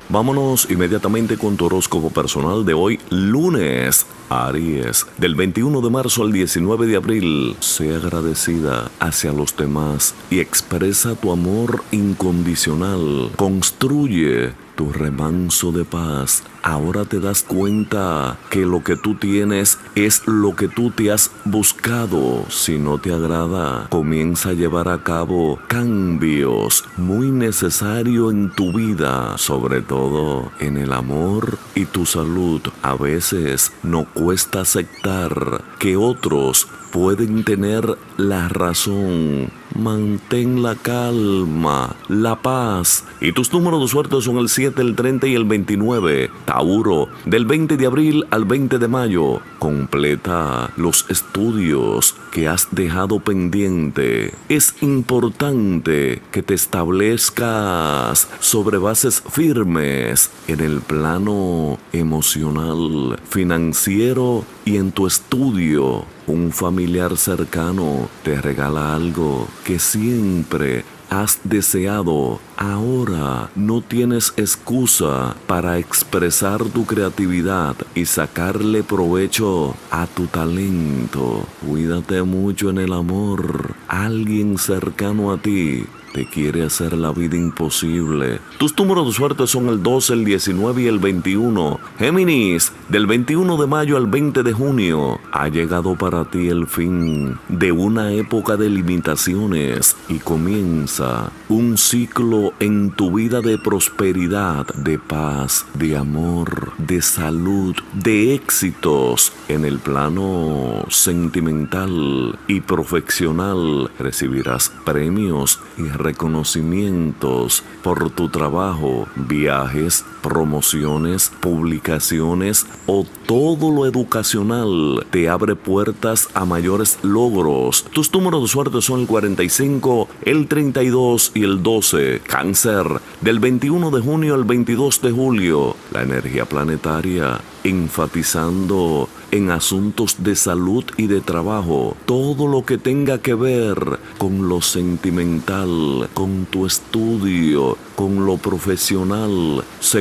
Vámonos inmediatamente con tu horóscopo personal de hoy, lunes. Aries, del 21 de marzo al 19 de abril, sé agradecida hacia los demás y expresa tu amor incondicional. Construye tu remanso de paz. Ahora te das cuenta que lo que tú tienes es lo que tú te has buscado. Si no te agrada, comienza a llevar a cabo cambios muy necesarios en tu vida, sobre todo en el amor y tu salud. A veces no cuesta aceptar que otros pueden tener la razón. Mantén la calma, la paz. Y tus números de suerte son el 7, el 30 y el 29. Tauro, del 20 de abril al 20 de mayo. Completa los estudios que has dejado pendiente. Es importante que te establezcas sobre bases firmes en el plano emocional, financiero y en tu estudio. Un familiar cercano te regala algo que siempre has deseado. Ahora no tienes excusa para expresar tu creatividad y sacarle provecho a tu talento. Cuídate mucho en el amor. Alguien cercano a ti te quiere hacer la vida imposible. Tus números de suerte son el 12, el 19 y el 21. Géminis, del 21 de mayo al 20 de junio. Ha llegado para ti el fin de una época de limitaciones y comienza un ciclo en tu vida de prosperidad, de paz, de amor, de salud, de éxitos en el plano sentimental y profesional. Recibirás premios y reconocimientos por tu trabajo, viajes, promociones, publicaciones o todo lo educacional te abre puertas a mayores logros. Tus números de suerte son el 45, el 32 y el 12. Cáncer, del 21 de junio al 22 de julio. La energía planetaria enfatizando en asuntos de salud y de trabajo. Todo lo que tenga que ver con lo sentimental, con tu estudio, con lo profesional, se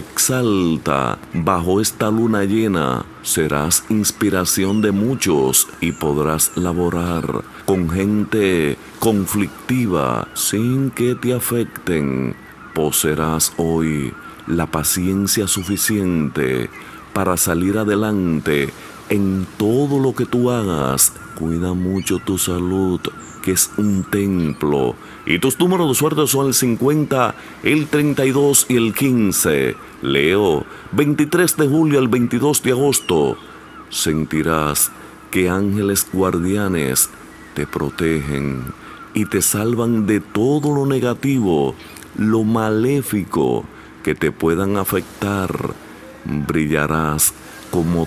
exalta bajo esta luna llena. Serás inspiración de muchos y podrás laborar con gente conflictiva sin que te afecten. Poseerás hoy la paciencia suficiente para salir adelante en todo lo que tú hagas. Cuida mucho tu salud, que es un templo. Y tus números de suerte son el 50, el 32 y el 15. Leo, 23 de julio al 22 de agosto. Sentirás que ángeles guardianes te protegen y te salvan de todo lo negativo, lo maléfico que te puedan afectar. Brillarás con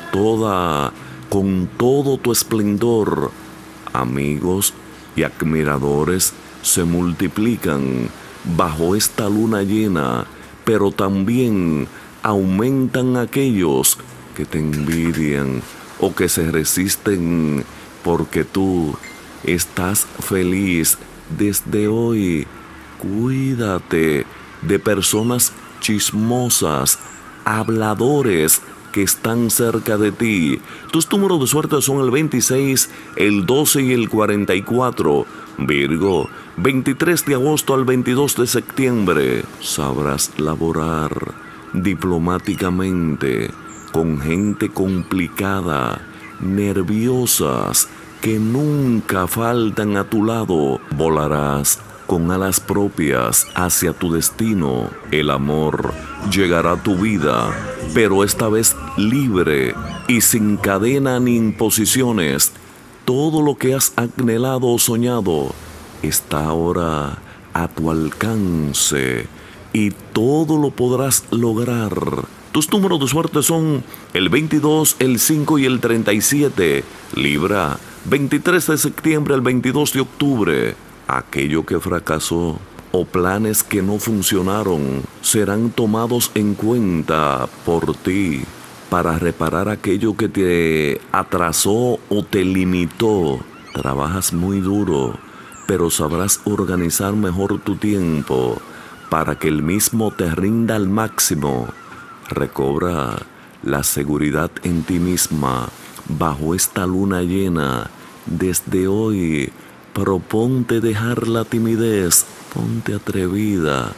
todo tu esplendor. Amigos y admiradores se multiplican bajo esta luna llena, pero también aumentan aquellos que te envidian o que se resisten porque tú estás feliz. Desde hoy, cuídate de personas chismosas, habladores que están cerca de ti. Tus números de suerte son el 26, el 12 y el 44. Virgo, 23 de agosto al 22 de septiembre. Sabrás laborar diplomáticamente con gente complicada, nerviosas, que nunca faltan a tu lado. Volarás con alas propias hacia tu destino. El amor llegará a tu vida, pero esta vez libre y sin cadena ni imposiciones. Todo lo que has anhelado o soñado está ahora a tu alcance y todo lo podrás lograr. Tus números de suerte son el 22, el 5 y el 37. Libra, 23 de septiembre al 22 de octubre. Aquello que fracasó o planes que no funcionaron serán tomados en cuenta por ti para reparar aquello que te atrasó o te limitó. Trabajas muy duro, pero sabrás organizar mejor tu tiempo para que el mismo te rinda al máximo. Recobra la seguridad en ti misma bajo esta luna llena. Desde hoy, proponte dejar la timidez, ponte atrevida,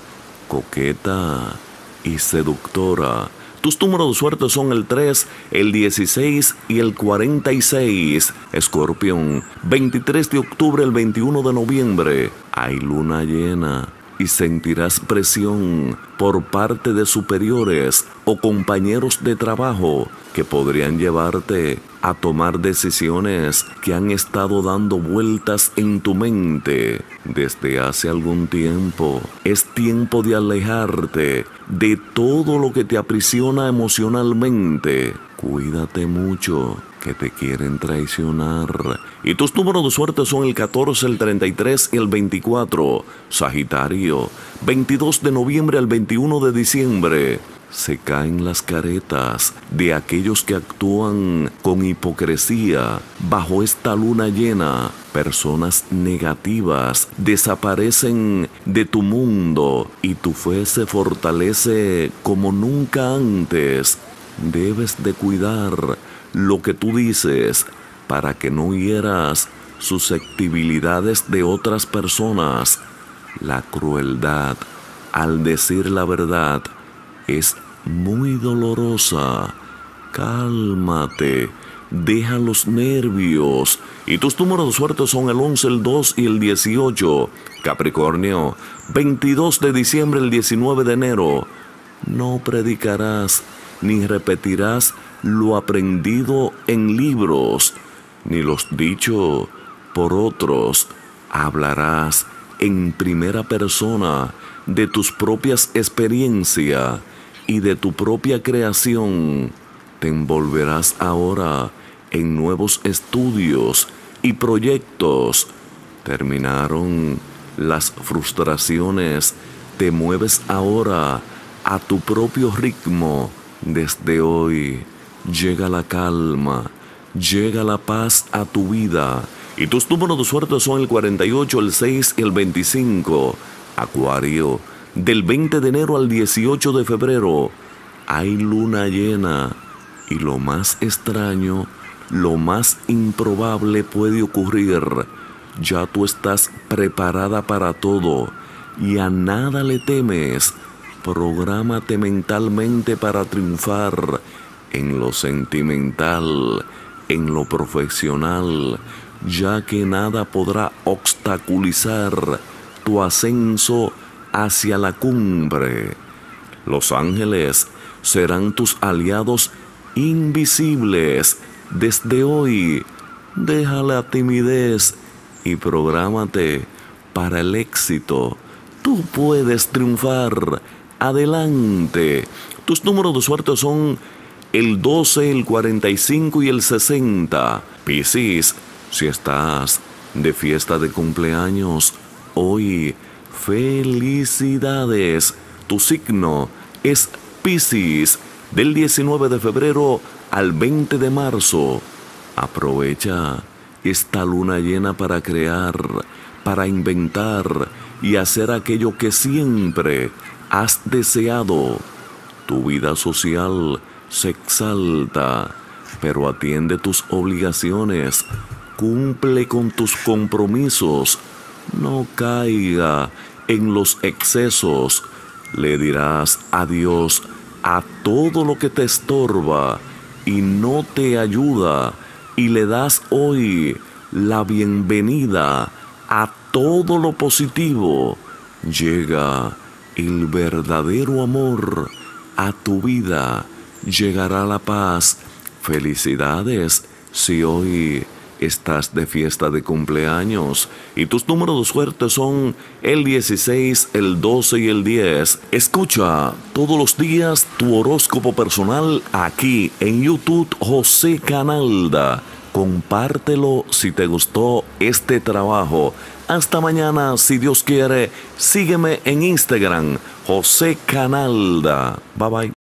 coqueta y seductora. Tus números de suerte son el 3, el 16 y el 46. Escorpión, 23 de octubre, el 21 de noviembre. Hay luna llena y sentirás presión por parte de superiores o compañeros de trabajo que podrían llevarte a tomar decisiones que han estado dando vueltas en tu mente desde hace algún tiempo. Es tiempo de alejarte de todo lo que te aprisiona emocionalmente. Cuídate mucho, que te quieren traicionar. Y tus números de suerte son el 14, el 33 y el 24. Sagitario, 22 de noviembre al 21 de diciembre. Se caen las caretas de aquellos que actúan con hipocresía bajo esta luna llena. Personas negativas desaparecen de tu mundo y tu fe se fortalece como nunca antes. Debes de cuidar lo que tú dices para que no hieras susceptibilidades de otras personas. La crueldad al decir la verdad es muy dolorosa. Cálmate, deja los nervios. Y tus números de suerte son el 11, el 2 y el 18. Capricornio, 22 de diciembre, el 19 de enero. No predicarás ni repetirás lo aprendido en libros, ni los dicho por otros. Hablarás en primera persona de tus propias experiencias y de tu propia creación. Te envolverás ahora en nuevos estudios y proyectos. Terminaron las frustraciones. Te mueves ahora a tu propio ritmo. Desde hoy llega la calma, llega la paz a tu vida. Y tus números de suerte son el 48, el 6 y el 25. Acuario, del 20 de enero al 18 de febrero. Hay luna llena y lo más extraño, lo más improbable puede ocurrir. Ya tú estás preparada para todo y a nada le temes. Prográmate mentalmente para triunfar en lo sentimental, en lo profesional, ya que nada podrá obstaculizar tu ascenso hacia la cumbre. Los ángeles serán tus aliados invisibles. Desde hoy, deja la timidez y prográmate para el éxito. Tú puedes triunfar. Adelante. Tus números de suerte son el 12, el 45 y el 60. Piscis, si estás de fiesta de cumpleaños hoy, felicidades. Tu signo es Piscis, del 19 de febrero al 20 de marzo. Aprovecha esta luna llena para crear, para inventar y hacer aquello que siempre has deseado. Tu vida social se exalta, pero atiende tus obligaciones, cumple con tus compromisos, no caiga en los excesos. Le dirás adiós a todo lo que te estorba y no te ayuda, y le das hoy la bienvenida a todo lo positivo. Llega el verdadero amor a tu vida, llegará la paz. Felicidades si hoy estás de fiesta de cumpleaños. Y tus números de suerte son el 16, el 12 y el 10. Escucha todos los días tu horóscopo personal aquí en YouTube José Canalda. Compártelo si te gustó este trabajo. Hasta mañana, si Dios quiere. Sígueme en Instagram, José Canalda. Bye bye.